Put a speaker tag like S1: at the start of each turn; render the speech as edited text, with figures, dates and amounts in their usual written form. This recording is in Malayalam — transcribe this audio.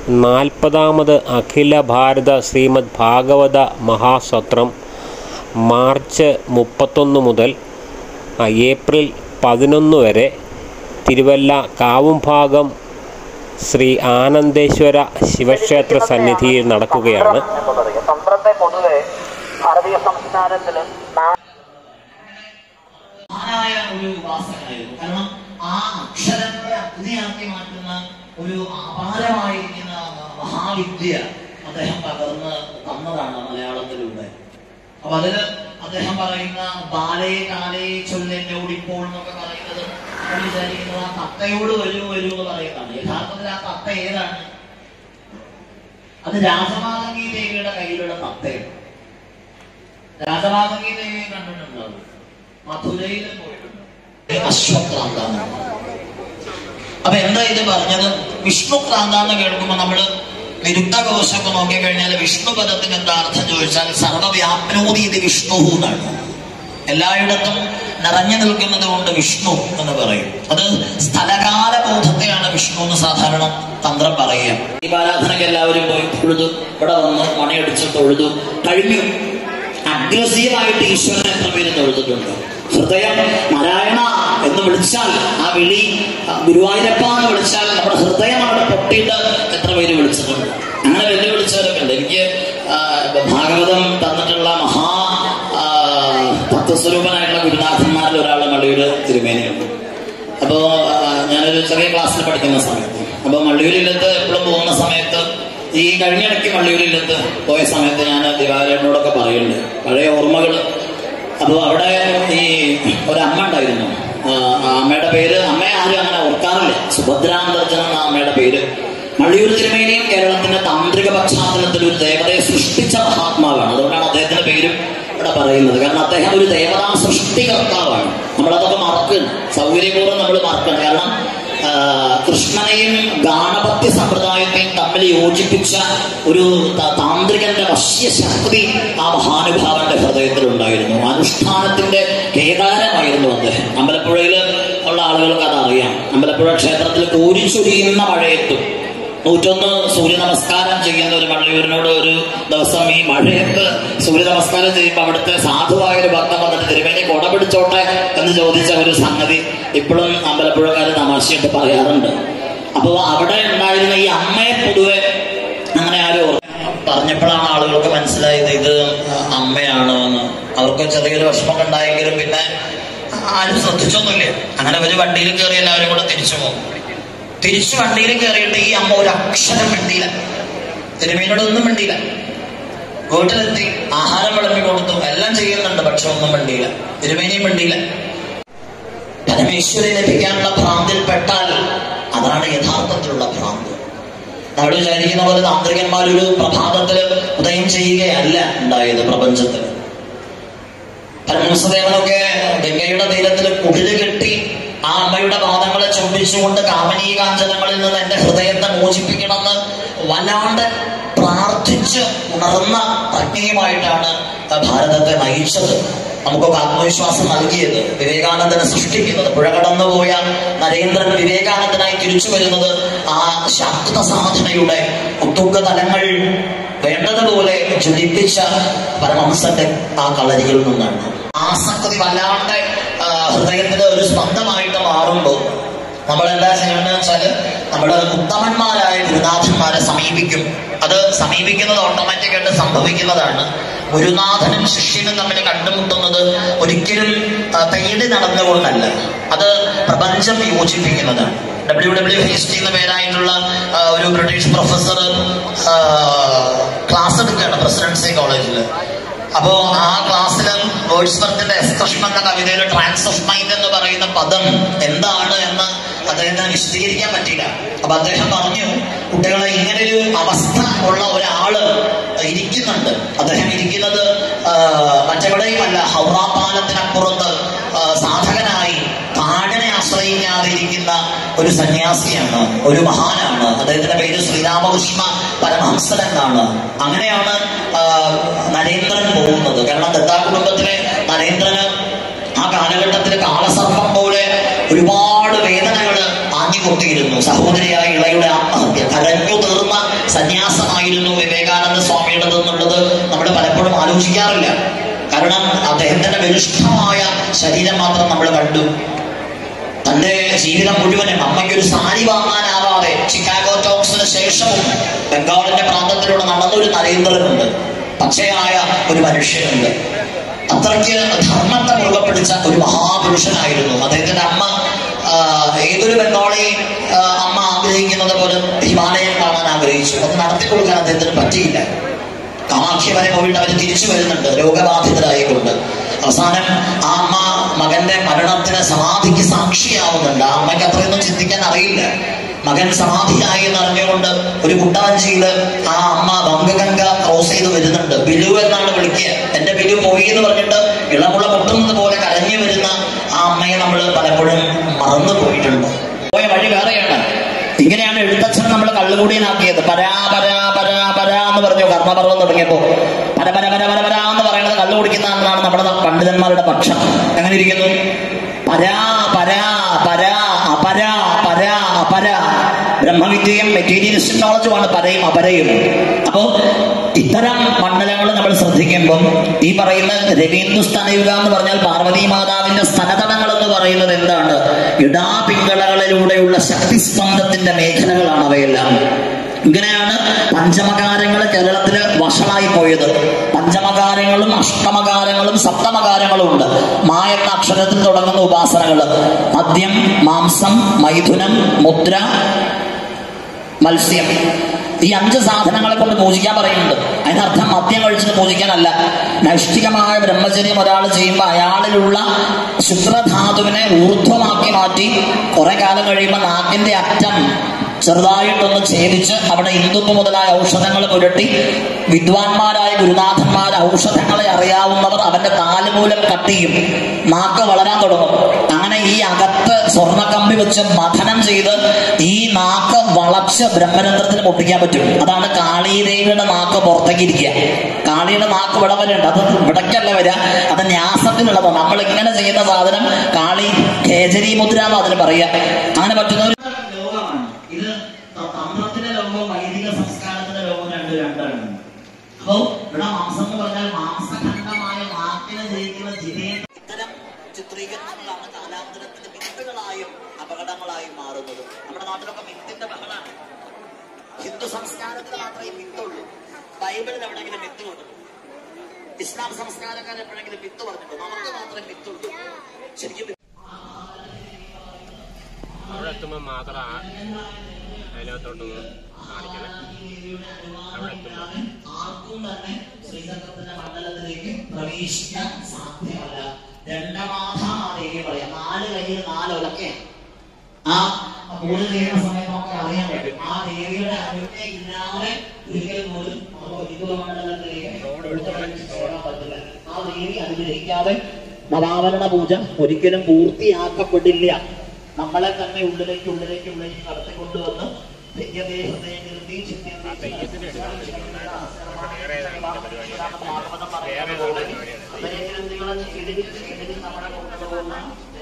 S1: 40ാമത് അഖില ഭാരത ശ്രീമദ് ഭാഗവത മഹാസത്രം മാർച്ച് 31 മുതൽ ഏപ്രിൽ 11 വരെ തിരുവല്ല കാവുംഭാഗം ശ്രീ ആനന്ദേശ്വര ശിവക്ഷേത്ര സന്നിധിയിൽ നടക്കുകയാണ്.
S2: തന്ത്രത്തെ പൊതുവെ ഭാരതീയ സംസ്കാരത്തിൽ ഒരു ഉപാസകനായിരുന്നു. കാരണം ആ അക്ഷരങ്ങളെ അഗ്നിയാക്കി മാറ്റുന്ന ഒരു അപാരമായിരിക്കുന്ന മഹാവിദ്യ അദ്ദേഹം പകർന്ന് തന്നതാണ് മലയാളത്തിലൂടെ. അപ്പൊ അതില് അദ്ദേഹം പറയുന്ന ബാലേ കാലേ ചൊല്ലോടിപ്പോൾ എന്നൊക്കെ പറയുന്നത് നമ്മൾ വിചാരിക്കുന്നത് ആ തത്തയോട് വരൂ എന്ന് പറയുന്നതാണ്. യഥാർത്ഥത്തിൽ ആ തത്ത ഏതാണ്? അത് രാജമാതംഗി ദേവിയുടെ കയ്യിലുള്ള തത്തയാണ്. രാജമാതംഗി ദേവിയെ കണ്ടിട്ടുണ്ടാവും, മധുരയിൽ പോയിട്ടുണ്ട്. അശ്വക്രാന്ത. അപ്പൊ എന്താ ഇത് പറഞ്ഞത്? വിഷ്ണുക്രാന്ത എന്ന് കേൾക്കുമ്പോ നമ്മള് വിരുദ്ധ കോശമൊക്കെ നോക്കിക്കഴിഞ്ഞാൽ വിഷ്ണു പദത്തിന് എന്താ അർത്ഥം ചോദിച്ചാൽ സർവവ്യാപ്നോതി ഇത് വിഷ്ണു എന്നാണ്. എല്ലായിടത്തും നിറഞ്ഞു നിൽക്കുന്നത് കൊണ്ട് വിഷ്ണു എന്ന് പറയും. അത് സ്ഥലകാല ബോധത്തെയാണ് വിഷ്ണു എന്ന് സാധാരണ തന്ത്രം പറയുക. ദീപാരാധനയ്ക്ക് എല്ലാവരും പോയി തൊഴുതു, ഇവിടെ വന്ന് മണിയടിച്ച് തൊഴുതു കഴിഞ്ഞു. അഗ്രസീവായിട്ട് ഈശ്വരനെ എത്ര പേര് തൊഴുതിട്ടുണ്ട്? ഹൃദയം നാരായണ എന്ന് വിളിച്ചാൽ, ആ വിളി ഗുരുവായൂരപ്പ എന്ന് വിളിച്ചാൽ നമ്മുടെ ഹൃദയം അവിടെ പൊട്ടിയിട്ട് എത്ര പേര് വിളിച്ചിട്ടുണ്ട്? അങ്ങനെ വെല്ലുവിളിച്ചവരൊക്കെ ഉണ്ട്. എനിക്ക് ഭാഗവതം തന്നിട്ടുള്ള മഹാ തത്വസ്വരൂപനായിട്ടുള്ള ഗുരുനാഥന്മാരിൽ ഒരാൾ മള്ളിയൂര് തിരുമേനിയുണ്ട്. അപ്പോ ഞാനൊരു ചെറിയ ക്ലാസ്സിൽ പഠിക്കുന്ന സമയത്ത്, അപ്പൊ മള്ളിയൂരില്ലത്ത് എപ്പോഴും പോകുന്ന സമയത്ത്, ഈ കഴിഞ്ഞിടയ്ക്ക് മള്ളിയൂരില്ലത്ത് പോയ സമയത്ത് ഞാൻ ദിവാകരനോടൊക്കെ പറയുന്നുണ്ട് പഴയ ഓർമ്മകൾ. അപ്പോൾ അവിടെ ഈ ഒരമ്മ ഉണ്ടായിരുന്നു. അമ്മയുടെ പേര്, അമ്മയെ ആരും അങ്ങനെ ഓർക്കാറില്ല, സുഭദ്രാന്തർജന എന്ന അമ്മയുടെ പേര്. മള്ളിയൂർ തിരുമേനിയും കേരളത്തിന്റെ താന്ത്രിക പശ്ചാത്തലത്തിൽ ഒരു ദേവതയെ സൃഷ്ടിച്ച മഹാത്മാവാണ്. അതുകൊണ്ടാണ് അദ്ദേഹത്തിന്റെ പേരും ഇവിടെ പറയുന്നത്. കാരണം അദ്ദേഹം ഒരു ദേവതാ സൃഷ്ടികർത്താവാണ്. നമ്മളതൊക്കെ മറക്കണം, സൗകര്യപൂർവ്വം നമ്മൾ മറക്കണം. കാരണം കൃഷ്ണനെയും ഗാണപത്യ സമ്പ്രദായത്തെയും തമ്മിൽ യോജിപ്പിച്ച ഒരു താന്ത്രികന്റെ വശ്യശക്തി ആ മഹാനുഭാവന്റെ ഹൃദയത്തിൽ ഉണ്ടായിരുന്നു. അനുഷ്ഠാനത്തിന്റെ കേദാരമായിരുന്നു അദ്ദേഹം. അമ്പലപ്പുഴയിൽ ഉള്ള ആളുകൾക്ക് അതറിയാം. അമ്പലപ്പുഴ ക്ഷേത്രത്തിൽ കോരിച്ചൊരിയുന്ന മഴയത്തും 101 സൂര്യ നമസ്കാരം ചെയ്യുന്ന ഒരു മള്ളിയൂരിനോട് ഒരു ദിവസം ഈ മഴയത്ത് സൂര്യ നമസ്കാരം ചെയ്യുമ്പോൾ അവിടുത്തെ സാധുവായ ഒരു ഭക്തൻ വന്നിട്ട് തിരുമേനി കൊട പിടിച്ചോട്ടെ എന്ന് ചോദിച്ച ഒരു സംഗതി ഇപ്പോഴും അമ്പലപ്പുഴക്കാർ തമാശയായിട്ട് പറയാറുണ്ട്. അപ്പോൾ അവിടെ ഉണ്ടായിരുന്ന ഈ അമ്മയെ പൊതുവെ അങ്ങനെ ആരും പറഞ്ഞപ്പോഴാണ് ആളുകൾക്ക് മനസ്സിലായത് ഇത് അമ്മയാണ് എന്ന്. അവർക്ക് ചെറിയൊരു വിഷമമൊക്കെ ഉണ്ടായെങ്കിലും പിന്നെ ആരും ശ്രദ്ധിച്ചൊന്നുമില്ല. അങ്ങനെ ഒരു വണ്ടിയിൽ കയറി എല്ലാവരും കൂടെ തിരിച്ചു പോകും. തിരിച്ചു വണ്ടിയിൽ കയറിയിട്ട് ഈ അമ്മ ഒരു അക്ഷരം മിണ്ടിയില്ല, തിരുമേനിയോടൊന്നും മിണ്ടിയില്ല. വീട്ടിലെത്തി ആഹാരം വിളമ്പി കൊടുത്തു, എല്ലാം ചെയ്യുന്നുണ്ട്, പക്ഷെ ഒന്നും മിണ്ടിയില്ല, തിരുമേനിയും മിണ്ടിയില്ല. പരമേശ്വരി ലഭിക്കാനുള്ള ഭ്രാന്തിൽ പെട്ടാൽ അതാണ് യഥാർത്ഥത്തിലുള്ള ഭ്രാന്ത്. നമ്മൾ വിചാരിക്കുന്ന പോലെ താന്ത്രികന്മാരൊരു പ്രഭാതത്തിൽ ഉദയം ചെയ്യുകയല്ല ഉണ്ടായത് പ്രപഞ്ചത്തിൽ. പരമഹംസദേവനൊക്കെ ഗംഗയുടെ തീരത്തിൽ കുടില് കെട്ടി ആ അമ്മയുടെ പാദങ്ങളെ ചുംബിച്ചുകൊണ്ട് കാമനീ കാഞ്ചനങ്ങളിൽ നിന്ന് എന്റെ ഹൃദയത്തെ മോചിപ്പിക്കണമെന്ന് വല്ലാണ്ട് പ്രാർത്ഥിച്ച് ഉണർന്ന പ്രജ്ഞയുമായിട്ടാണ് ഭാരതത്തെ നയിച്ചത്. നമുക്കൊക്കെ ആത്മവിശ്വാസം നൽകിയത്, വിവേകാനന്ദനെ സൃഷ്ടിക്കുന്നത്. പുഴ കടന്നുപോയ നരേന്ദ്രൻ വിവേകാനന്ദനായി തിരിച്ചു വരുന്നത് ആ ശാക്ത സാധനയുടെ ഉത്തുംഗ തലങ്ങൾ വേണ്ടതുപോലെ ജ്വലിപ്പിച്ച പരമഹംസന്റെ ആ കളരിയിൽ നിന്നാണ്. ആസക്തി വല്ലാണ്ട് ഹൃദയത്തിന് ഒരു സ്പന്ദമായിട്ട് മാറുമ്പോൾ നമ്മൾ എന്താ ചെയ്യണമെന്ന് വെച്ചാല് നമ്മുടെ ഉത്തമന്മാരായ ഗുരുനാഥന്മാരെ സമീപിക്കും. അത് സമീപിക്കുന്നത് ഓട്ടോമാറ്റിക്കായിട്ട് സംഭവിക്കുന്നതാണ്. ഗുരുനാഥനും ശിഷ്യനും തമ്മിൽ കണ്ടുമുട്ടുന്നത് ഒരിക്കലും തേടി നടന്നുകൊണ്ടല്ല, അത് പ്രപഞ്ചം യോജിപ്പിക്കുന്നതാണ്. W. ഹേസ്റ്റി എന്ന പേരായിട്ടുള്ള ഒരു ബ്രിട്ടീഷ് പ്രൊഫസർ ക്ലാസ് എടുക്കുകയാണ് പ്രസിഡൻസി കോളേജിൽ. അപ്പോ ആ ക്ലാസ്സിൽ വേർഡ്സ്വർത്തിന്റെ എക്സ്പ്രഷൻ എന്ന കവിതയിൽ ട്രാൻസ് ഓഫ് മൈൻഡ് എന്ന് പറയുന്ന പദം എന്താണ് എന്ന് അദ്ദേഹത്തിന് വിശദീകരിക്കാൻ പറ്റിയില്ല. അപ്പൊ അദ്ദേഹം പറഞ്ഞു, കുട്ടികളെ, ഇങ്ങനൊരു അവസ്ഥ ഉള്ള ഒരാള് ഇരിക്കുന്നുണ്ട്. അദ്ദേഹം ഇരിക്കുന്നത് മറ്റെവിടെയുമല്ല, ഹൗറ പാലത്തിനപ്പുറത്ത് സാധകനായി കാടിനെ ആശ്രയിക്കാതെ ഇരിക്കുന്ന ഒരു സന്യാസിയാണ്, ഒരു മഹാനാണ്. അദ്ദേഹത്തിന്റെ പേര് ശ്രീരാമകൃഷ്ണ പരമഹംസൻ എന്നാണ്. അങ്ങനെയാണ് നരേന്ദ്രൻ പോകുന്നത്. കാരണം ദത്താ കുടുംബത്തിലെ നരേന്ദ്രന് ആ കാലഘട്ടത്തിൽ കാലസർപ്പം പോലെ ഒരുപാട് വേദനകൾ ആഞ്ഞുകൊണ്ടിരുന്നു. സഹോദരിയായ ഇളയുടെ ആത്മഹത്യ, കരഞ്ഞു തീർന്ന ശരീരമായിരുന്നു വിവേകാനന്ദ സ്വാമിയുടേത് എന്നുള്ളത് നമ്മൾ പലപ്പോഴും ആലോചിക്കാറില്ല. കാരണം അദ്ദേഹത്തിന്റെ ബലിഷ്ഠമായ ശരീരം മാത്രം നമ്മൾ കണ്ടു. തന്റെ ജീവിതം മുഴുവനും അമ്മയ്ക്കൊരു സാരി വാങ്ങാനാവാതെ ചിക്കാഗോ ടോക്സിന് ശേഷവും ബംഗാളിന്റെ പ്രാന്തത്തിലൂടെ നടന്നൊരു നരേന്ദ്രനുണ്ട്, പച്ചയായ ഒരു മനുഷ്യനുണ്ട്. അത്രയ്ക്ക് ധർമ്മത്തെ മുറുകെ പിടിച്ച ഒരു മഹാപുരുഷനായിരുന്നു അദ്ദേഹത്തിന്റെ അമ്മ. ഏതൊരു ബംഗാളി അമ്മ ആഗ്രഹിക്കുന്നത് പോലെ ഹിമാലയം കാണാൻ ആഗ്രഹിച്ചു. അത് നടത്തി കൊടുക്കാൻ അദ്ദേഹത്തിന് പറ്റിയില്ല. കാമാഖ്യ വരെ പോയിട്ട് അവർ തിരിച്ചു വരുന്നുണ്ട് രോഗബാധിതരായിക്കൊണ്ട്. അവസാനം ആ അമ്മ മകന്റെ മരണത്തിന് സമാധിക്ക് സാക്ഷിയാവുന്നുണ്ട്. ആ അമ്മയ്ക്ക് അത്രയൊന്നും ചിന്തിക്കാൻ അറിയില്ല. മകൻ സമാധിയായി എന്നറിഞ്ഞുകൊണ്ട് ഒരു കുട്ടവഞ്ചിയില് ആ അമ്മ ബംഗഗംഗ ക്രോസ് ചെയ്ത് വരുന്നുണ്ട്. ബിലു എന്നാണ് വിളിക്കുക. എന്റെ ബിലു പോയി എന്ന് പറഞ്ഞിട്ട് ഇളമുള്ള പൊട്ടുന്നത് പോലെ കരഞ്ഞു വരുന്ന ആ അമ്മയെ നമ്മൾ പലപ്പോഴും മറന്നു പോയിട്ടുണ്ട്. പോയ വഴി വേറെയാണ്. ഇങ്ങനെയാണ് എഴുത്തച്ഛൻ നമ്മൾ കള്ളുകൂടിയനാക്കിയത്. പരാ പരാ പരാ പരാ എന്ന് പറഞ്ഞു കർമ്മപർവം തുടങ്ങിയപ്പോ. പര പര പര പര പരാ എന്ന് പറയുന്നത് കള്ളു കുടിക്കുന്ന എന്നാണ് നമ്മുടെ പണ്ഡിതന്മാരുടെ പക്ഷം. എങ്ങനെ ഇരിക്കുന്നു? പരാ പരാ പരാ അപരാ പരാ അപര. ബ്രഹ്മവിദ്യയും മെറ്റീരിയലിസ്റ്റിക് നോളജുമാണ് പരയും അപരയും. അപ്പോ ഇത്തരം മണ്ഡലങ്ങൾ നമ്മൾ ശ്രദ്ധിക്കുമ്പം ഈ പറയുന്ന രവീന്ദ്ര സ്തനയുഗ എന്ന് പറഞ്ഞാൽ പാർവതി മാതാവിന്റെ സ്തനതടങ്ങൾ എന്ന് പറയുന്നത് എന്താണ്? ഇടാപിങ്കളകളിലൂടെയുള്ള ശക്തിസ്പന്ദത്തിന്റെ മേഖലകളാണ് അവയെല്ലാം. ഇങ്ങനെയാണ് പഞ്ചമകാരങ്ങൾ കേരളത്തില് വഷളായി പോയത്. പഞ്ചമകാരങ്ങളും അഷ്ടമകാരങ്ങളും സപ്തമകാരങ്ങളും ഉണ്ട്. മാ എന്ന അക്ഷരത്തിൽ തുടങ്ങുന്ന ഉപാസനകള് മദ്യം, മാംസം, മൈഥുനം, മുദ്ര, മത്സ്യം. ഈ 5 സാധനങ്ങളെ കൊണ്ട് പൂജിക്കാൻ പറയുന്നുണ്ട്. അതിനർത്ഥം മദ്യം കഴിച്ചിട്ട് പൂജിക്കാനല്ല. നൈഷ്ഠികമായ ബ്രഹ്മചര്യം ഒരാൾ ചെയ്യുമ്പോൾ അയാളിലുള്ള ശുക്രധാതുവിനെ ഊർധ്വമാക്കി മാറ്റി കുറെ കാലം കഴിയുമ്പോൾ നാക്കിന്റെ അറ്റം ചെറുതായിട്ടൊന്ന് ഛേദിച്ച് അവിടെ ഇന്ദുപ്പ് മുതലായ ഔഷധങ്ങൾ പുരട്ടി വിദ്വാൻമാരായ ഗുരുനാഥന്മാർ ഔഷധങ്ങളെ അറിയാവുന്നവർ അവന്റെ കാലുമൂലം കട്ട് ചെയ്യും. നാക്ക് വളരാൻ തുടങ്ങും. അങ്ങനെ ഈ അകത്ത് സ്വർണ്ണക്കമ്പി വെച്ച് മഥനം ചെയ്ത് ഈ നാക്ക് വളച്ച് ബ്രഹ്മരന്ധ്രത്തിന് പൊട്ടിക്കാൻ പറ്റും. അതാണ് കാളീദേവിയുടെ നാക്ക് പുറത്തേക്ക് ഇരിക്കുക. കാളിയുടെ നാക്ക് ഇവിടെ വരെയുണ്ട്. അത് ഇവിടേക്കല്ല വരിക, അത് ന്യാസത്തിനുള്ളതാണ്. നമ്മൾ ഇങ്ങനെ ചെയ്യുന്ന സാധനം കാളി കേജരി മുദ്ര എന്ന് അതിന് പറയുക. അങ്ങനെ പറ്റുന്ന ലോകമാണ് ഇത്. തന്ത്രത്തിന്റെ ലോകവും വൈദിക സംസ്കാരത്തിന്റെ ലോകവും രണ്ടാണ്. അപ്പോ ഇവിടെ മാംസം എന്ന് പറഞ്ഞാൽ മാംസഖണ്ഡമായ നാക്കിനെ ജയിക്കുന്ന ജിതേന്ദ്ര. ഇത്തരം ചിത്രീകരണങ്ങളാണ് കാലാന്തരത്തിന്റെ മിത്തുകളായും അപകടങ്ങളായും മാറുന്നത്. നമ്മുടെ നാട്ടിലൊക്കെ മിത്തിന്റെ ബഹളാണ്. ഹിന്ദു സംസ്കാരത്തിൽ മാത്രമേ മിത്തുള്ളൂ. ബൈബിളിൽ എവിടെയെങ്കിലും മിത്ത് കൊടുക്കും. ഇസ്ലാം സംസ്കാരക്കാർ എപ്പോഴെങ്കിലും മിത്ത് പറഞ്ഞിട്ടുണ്ടോ? നമുക്ക് മാത്രമേ മിത്തുള്ളൂ. ശരിക്കും
S1: അവിടെ എത്തുമ്പോൾ മാത്രം അതിനകത്തോട്ട് കാണിക്കണേ. അവിടെ എത്തുമ്പോൾ
S2: ആർക്കും തന്നെ ശ്രീചക്രത്തിന്റെ മണ്ഡലത്തിലേക്ക് പ്രവേശിക്കാൻ സാധ്യമല്ല. രണ്ടമാധാദേവി പറയാം. 4 കയ്യിൽ 4 ഒലക്കയാണ്. ആ പൂജ ചെയ്യുന്ന സമയത്ത് നമുക്ക് അറിയാൻ പറ്റും. ആ ദേവിയുടെ അനുജ്ഞ ഇല്ലാതെ ഒരിക്കൽ പോലും നമുക്ക് മണ്ഡലത്തിലേക്ക് പോകാൻ പറ്റില്ല. ആ ദേവി അനുഗ്രഹിക്കാതെ നവാവരണ പൂജ ഒരിക്കലും പൂർത്തിയാക്കപ്പെടില്ല. നമ്മളെ തന്നെ ഉള്ളിലേക്ക് നടത്തിക്കൊണ്ടുവന്ന് നമ്മളെ കൊണ്ടുപോകുന്ന